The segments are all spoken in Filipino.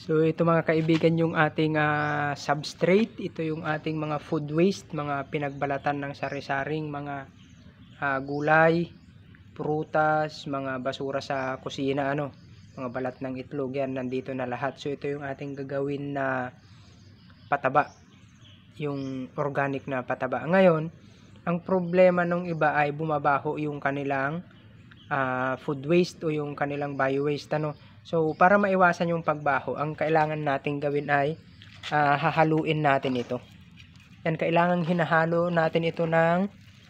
So ito mga kaibigan yung ating substrate. Ito yung ating mga food waste, mga pinagbalatan ng sari-saring mga gulay, prutas, mga basura sa kusina, mga balat ng itlog, yan nandito na lahat. So ito yung ating gagawin na pataba, yung organic na pataba. Ngayon, ang problema nung iba ay bumabaho yung kanilang food waste o yung kanilang bio waste, So para maiwasan yung pagbaho, ang kailangan nating gawin ay hahaluin natin ito. Yan, kailangan hinahalo natin ito ng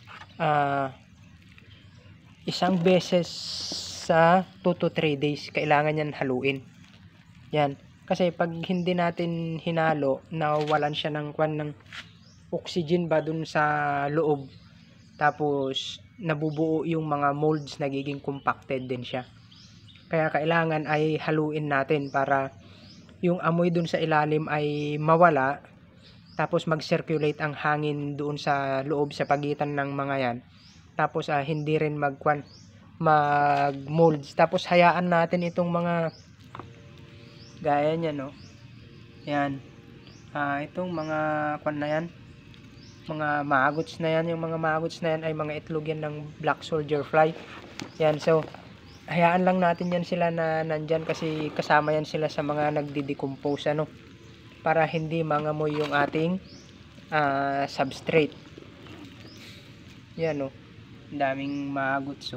isang beses sa 2 to 3 days. Kailangan yan haluin. Yan, kasi pag hindi natin hinalo, nawalan siya ng oxygen ba dun sa loob, tapos nabubuo yung mga molds, nagiging compacted din siya. Kaya kailangan ay haluin natin para yung amoy dun sa ilalim ay mawala, tapos mag-circulate ang hangin doon sa loob, sa pagitan ng mga yan, tapos hindi rin mag-molds. Tapos hayaan natin itong mga gaya niya, yan, itong mga na yan, mga maggots na yan. Yung mga maggots na yan ay mga itlog yan ng black soldier fly. Yan, so hayaan lang natin yan sila na nandyan, kasi kasama yan sila sa mga nagdi-decompose, para hindi mangamoy yung ating substrate. Yan, daming maggots,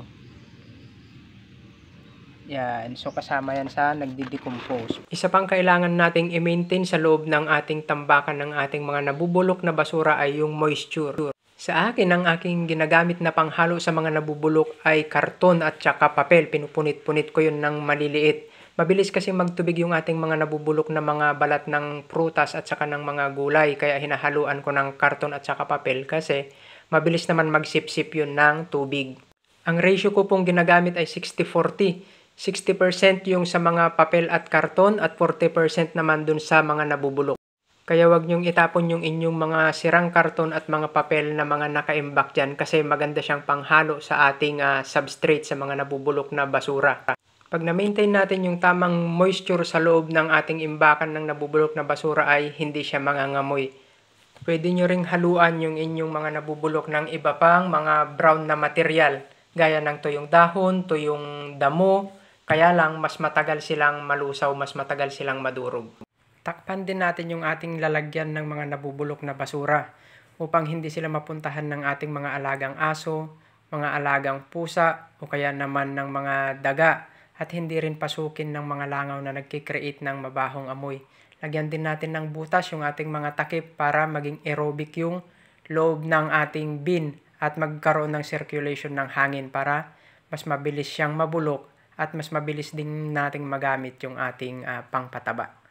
yan, so kasama yan sa nagdi-decompose. Isa pang kailangan nating i-maintain sa loob ng ating tambakan ng ating mga nabubulok na basura ay yung moisture. Sa akin, ang aking ginagamit na panghalo sa mga nabubulok ay karton at saka papel. Pinupunit-punit ko yun ng maliliit. Mabilis kasi magtubig yung ating mga nabubulok na mga balat ng prutas at saka ng mga gulay. Kaya hinahaluan ko ng karton at saka papel kasi mabilis naman magsip-sip yun ng tubig. Ang ratio ko pong ginagamit ay 60-40. 60% yung sa mga papel at karton at 40% naman dun sa mga nabubulok. Kaya wag nyong itapon yung inyong mga sirang karton at mga papel na mga nakaimbak dyan, kasi maganda siyang panghalo sa ating substrate sa mga nabubulok na basura. Pag na-maintain natin yung tamang moisture sa loob ng ating imbakan ng nabubulok na basura ay hindi siya mangangamoy. Pwede nyo ring haluan yung inyong mga nabubulok ng iba pang mga brown na material, gaya ng tuyong dahon, tuyong damo, kaya lang mas matagal silang malusaw, mas matagal silang madurog. Takpan din natin yung ating lalagyan ng mga nabubulok na basura upang hindi sila mapuntahan ng ating mga alagang aso, mga alagang pusa, o kaya naman ng mga daga, at hindi rin pasukin ng mga langaw na nagkikreate ng mabahong amoy. Lagyan din natin ng butas yung ating mga takip para maging aerobic yung loob ng ating bin at magkaroon ng circulation ng hangin para mas mabilis siyang mabulok at mas mabilis din nating magamit yung ating pangpataba.